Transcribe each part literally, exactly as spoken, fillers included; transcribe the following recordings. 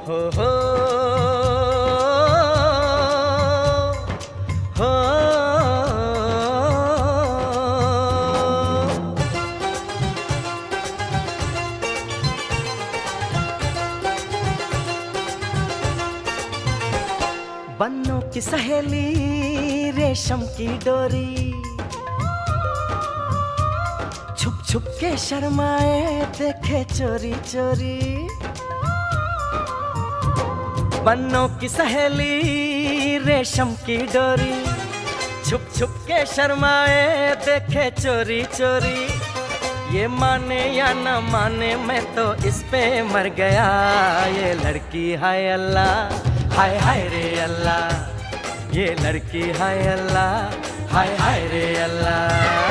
हो हो हो बन्नों की सहेली रेशम की डोरी, छुप छुप के शर्माए देखे चोरी चोरी। बन्नों की सहेली रेशम की डोरी, छुप छुप के शर्माए देखे चोरी चोरी। ये माने या न माने मैं तो इस पे मर गया। ये लड़की हाय अल्लाह, हाय हाय रे अल्लाह। ये लड़की हाय अल्लाह, हाय हाय रे अल्लाह।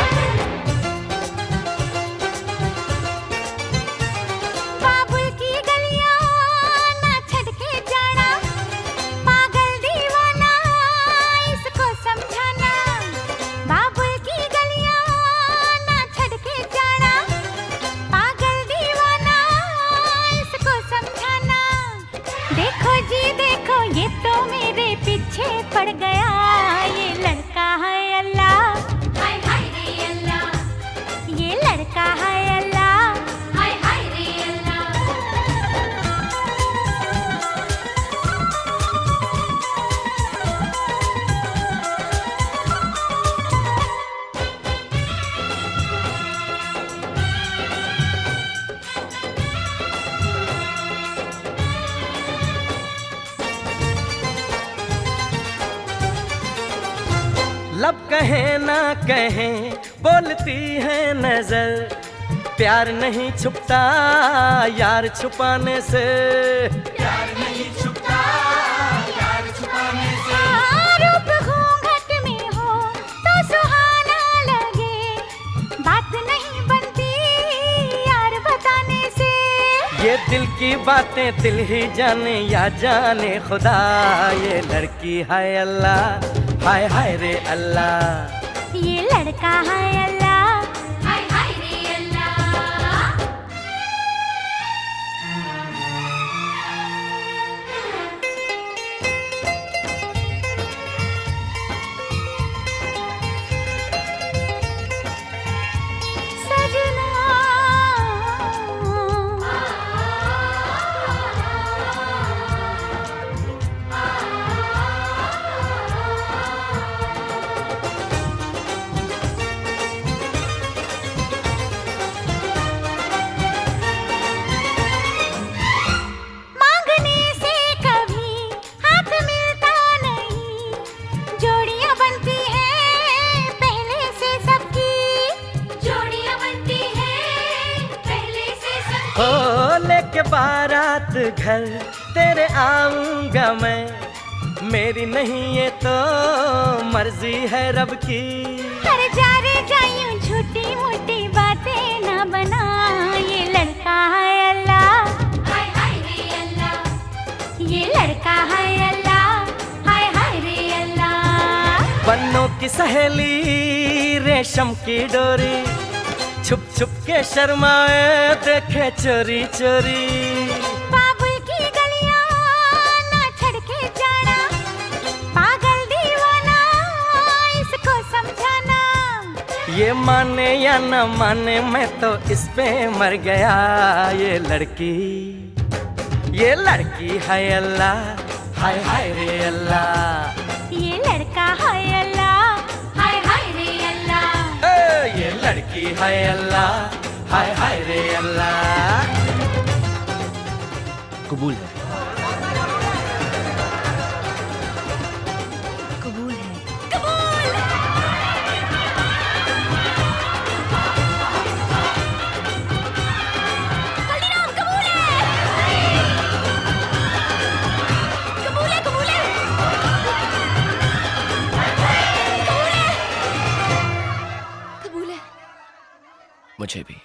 पड़ गया ये लड़का है अल्लाह, हाय हाय रे अल्लाह। ये लड़का है अल्लाह, हाय हाय रे अल्लाह। लब कहे ना कहे बोलती है नजर, प्यार नहीं छुपता यार छुपाने से। प्यार नहीं छुपता यार छुपाने से। रूप घूंघट में हो तो सुहाना लगे, बात नहीं बनती यार बताने से। ये दिल की बातें दिल ही जाने या जाने खुदा। ये लड़की हाय अल्लाह, हाय हाय रे अल्लाह। ये लड़का है अल्लाह, हाय हाय रे अल्लाह। सजना हो लेके बारात घर तेरे आऊंगा मैं। मेरी नहीं ये तो मर्जी है रब की। हर जा रे जायूं झूठी मूठी बातें ना बना। ये लड़का है अल्लाह, हाय हाय रे अल्लाह। ये लड़का है अल्लाह, हाय हाय रे अल्लाह। बन्नों की सहेली रेशम की डोरी, छुप छुप के शर्माए देखे चोरी चोरी। बाबुल की गलियां ना छड़ के जाना, पागल दीवाना इसको समझाना। ये माने या न माने मैं तो इस पे मर गया। ये लड़की ये लड़की है अल्लाह, हाय हाय रे अल्लाह। ये लड़का है अल्लाह, हाय हाय रे अल्लाह। ये लड़की है अल्लाह, हाय हाय रे अल्लाह। कबूल है, कबूल है, कबूल। हल्दीराम कबूल है, कबूल है, कबूल है, कबूल है। मुझे भी।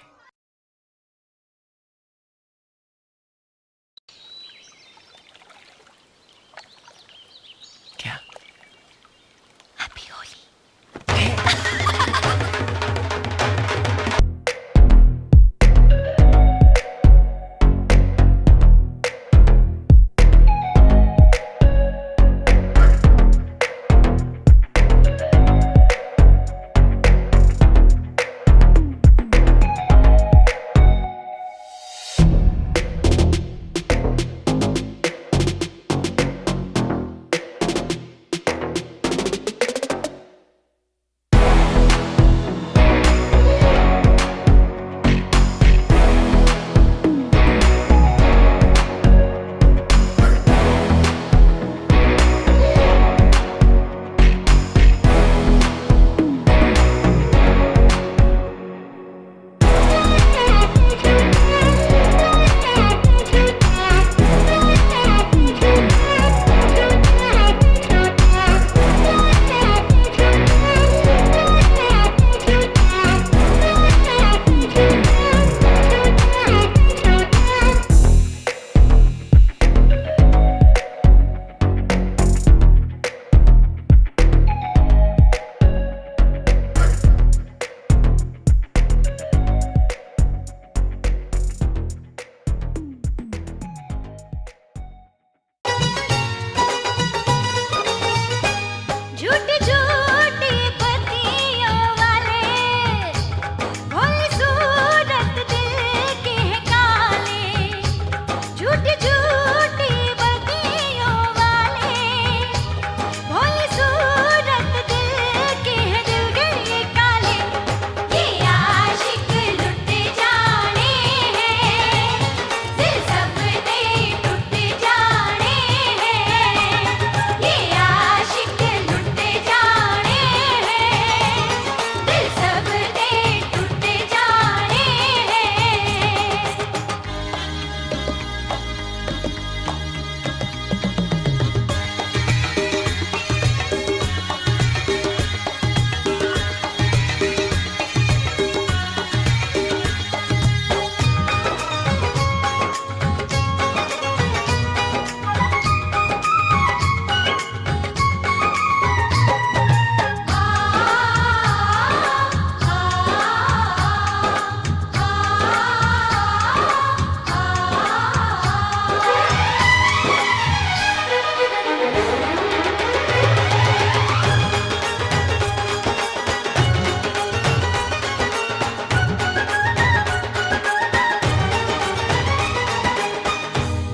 क्या? हैप्पी होली।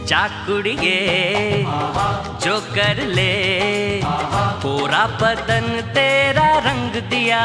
जा कुड़िए जो कर ले, पूरा बदन तेरा रंग दिया।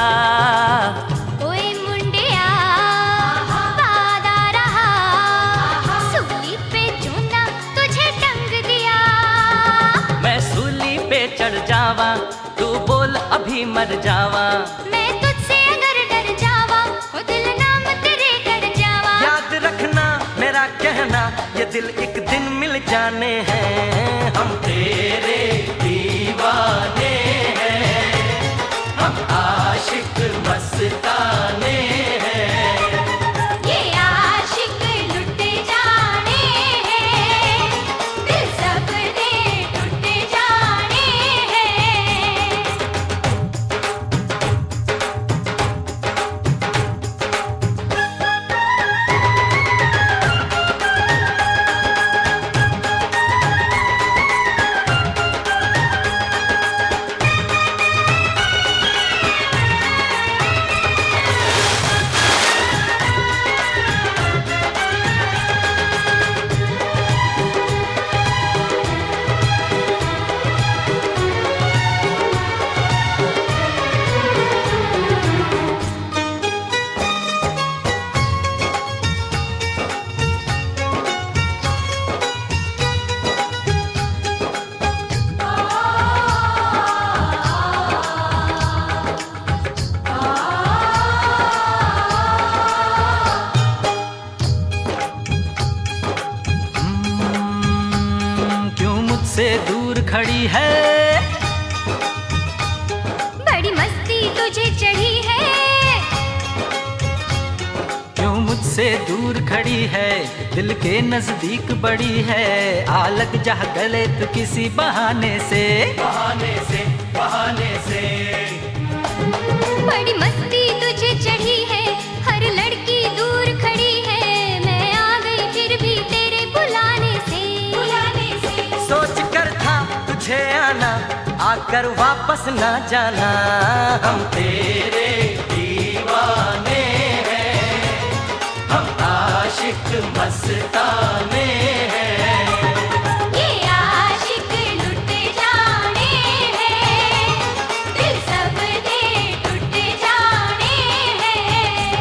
ओए मुंडिया वादा रहा, सूली पे चूना तुझे टंग दिया। मैं सूली पे चढ़ जावा, तू बोल अभी मर जावा। मैं तुझसे अगर डर जावा, ओ दिल नाम तेरे कर जावा। याद रखना मेरा कहना, ये दिल एक दिन मिल जाने हैं। हम तेरे दीवाने हैं, हम आशिक मस्ताने हैं। ये आशिक लुट जाने हैं, दिल सब दे टूट जाने हैं। से दूर खड़ी है, बड़ी मस्ती तुझे चढ़ी है। क्यों मुझसे दूर खड़ी है, दिल के नजदीक बड़ी है। आ लग जा गले तू किसी बहाने से, बहाने से, बहाने से। बड़ी मस्ती तुझे चढ़ी है, हर लड़की दूर खड़ी है। मैं आ गई फिर भी तेरे बुलाने से, बुलाने से। सोच कर था तुझे आना, आकर वापस ना जाना। हम तेरे दीवाने हैं, हम आशिक मस्ताने हैं। ये आशिक लुट जाने हैं, दिल सब दे टूट जाने हैं।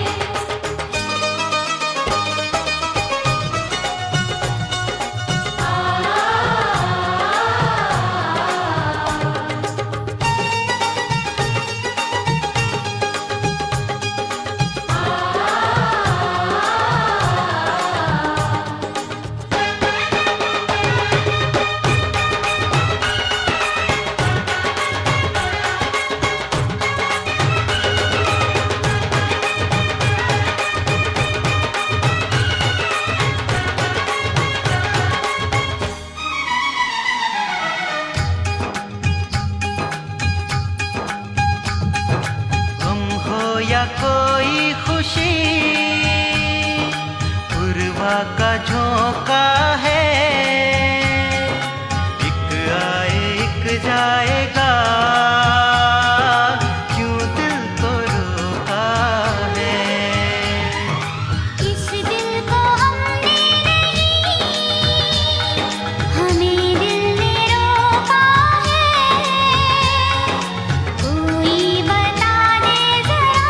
या कोई खुशी पूर्वा का झोंका है, एक आए एक जाएगा, क्यों दिल को रोका है। इस दिल को हमने नहीं, हमें दिल ने रोका है। कोई बता दे जरा,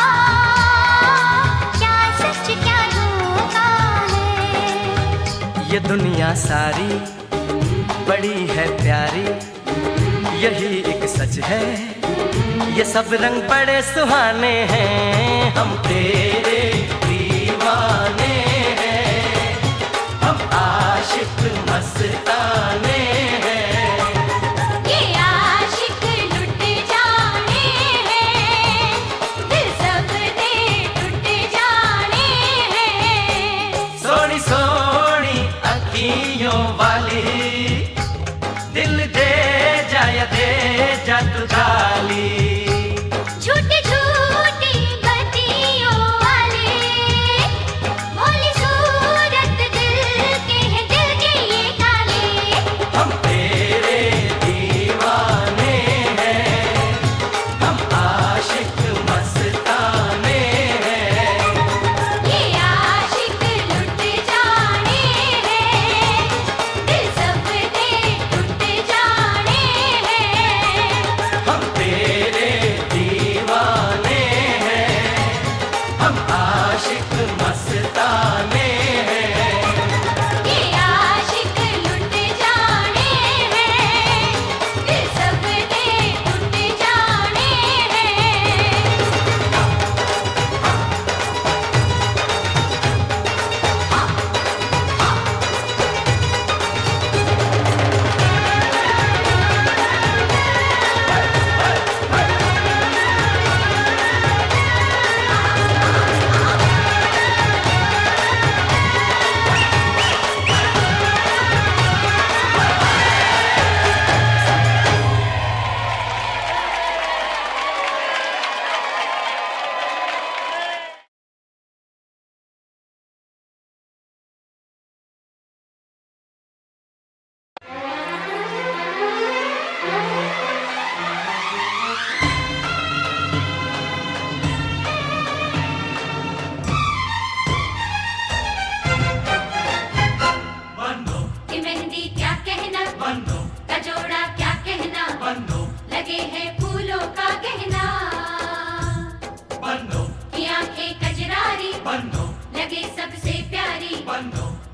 क्या सच क्या धोखा है। ये दुनिया सारी बड़ी है प्यारी, यही एक सच है। ये सब रंग बड़े सुहाने हैं, हम तेरे दीवाने हैं, हम आशिक मस्ताने हैं। ये आशिक लुट जाने हैं, दिल सब दे टूट जाने हैं। सोनी सोनी अखियों वाली, दिल दे जा या दे जा तू गाली। झूठी झूठी बत्तियों वाले, भोली सूरत दिल के हैं, दिल के ये काले। हम तेरे दीवाने हैं, हम आशिक मस्ताने हैं। ये आशिक लुट जाने हैं,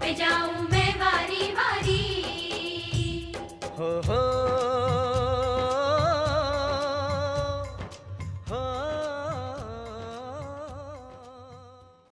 जाऊं मैं